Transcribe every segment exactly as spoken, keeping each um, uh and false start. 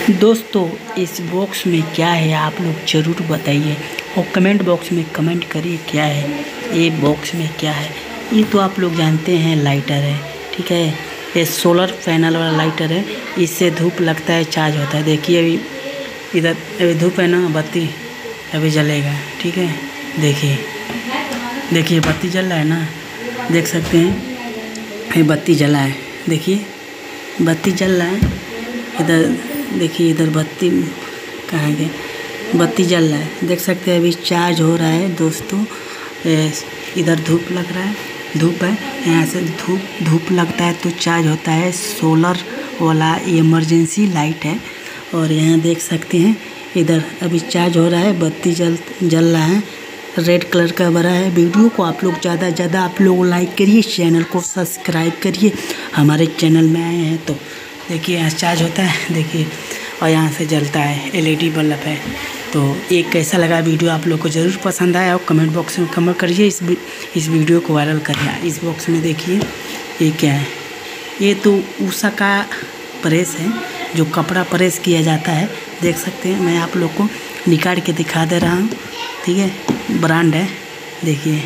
दोस्तों इस बॉक्स में क्या है आप लोग ज़रूर बताइए और कमेंट बॉक्स में कमेंट करिए क्या है ये बॉक्स में क्या है। ये तो आप लोग जानते हैं लाइटर है, ठीक है। ये सोलर पैनल वाला लाइटर है, इससे धूप लगता है चार्ज होता है। देखिए अभी इधर अभी धूप है ना, बत्ती अभी जलेगा, ठीक है। देखिए देखिए बत्ती जल रहा है ना, देख सकते हैं ये बत्ती जला है। देखिए बत्ती जल रहा है, इधर देखिए इधर बत्ती कहाँ गए, बत्ती जल रहा है, देख सकते हैं अभी चार्ज हो रहा है। दोस्तों इधर धूप लग रहा है, धूप है, यहाँ से धूप धूप लगता है तो चार्ज होता है। सोलर वाला इमरजेंसी लाइट है। और यहाँ देख सकते हैं इधर अभी चार्ज हो रहा है, बत्ती जल जल रहा है, रेड कलर का बड़ा है। वीडियो को आप लोग ज़्यादा ज़्यादा आप लोग लाइक करिए, चैनल को सब्सक्राइब करिए। हमारे चैनल में आए हैं तो देखिए यहाँ चार्ज होता है, देखिए, और यहाँ से जलता है, एलईडी बल्ब है। तो ये कैसा लगा वीडियो आप लोग को ज़रूर पसंद आया और कमेंट बॉक्स में कमेंट करिए, इस इस वीडियो को वायरल करिए। इस बॉक्स में देखिए ये क्या है, ये तो उषा का प्रेस है जो कपड़ा प्रेस किया जाता है। देख सकते हैं, मैं आप लोग को निकाल के दिखा दे रहा हूँ, ठीक है। ब्रांड है, देखिए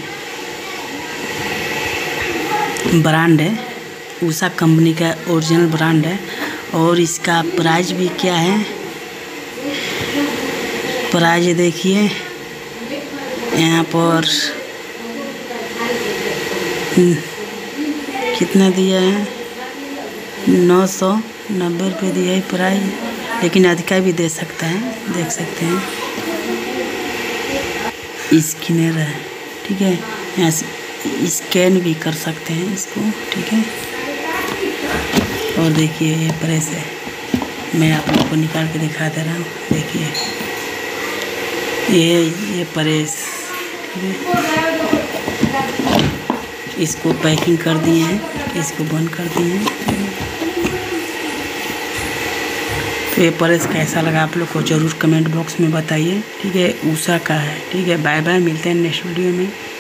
ब्रांड है, उषा कंपनी का ओरिजिनल ब्रांड है। और इसका प्राइस भी क्या है, प्राइस देखिए यहाँ पर कितना दिया है, नौ सौ नब्बे रुपये दिया है प्राइस, लेकिन अधिका भी दे सकता है। देख सकते हैं स्कैनर है, ठीक है, यहाँ से स्कैन भी कर सकते हैं इसको, ठीक है। और देखिए ये प्रेस है, मैं आप लोग को निकाल के दिखा दे रहा हूँ। देखिए ये ये प्रेस, ठीक है, इसको पैकिंग कर दिए हैं, इसको बंद कर दिए हैं। तो ये प्रेस कैसा लगा आप लोग को ज़रूर कमेंट बॉक्स में बताइए, ठीक है। उषा का है, ठीक है। बाय बाय, मिलते हैं नेक्स्ट वीडियो में।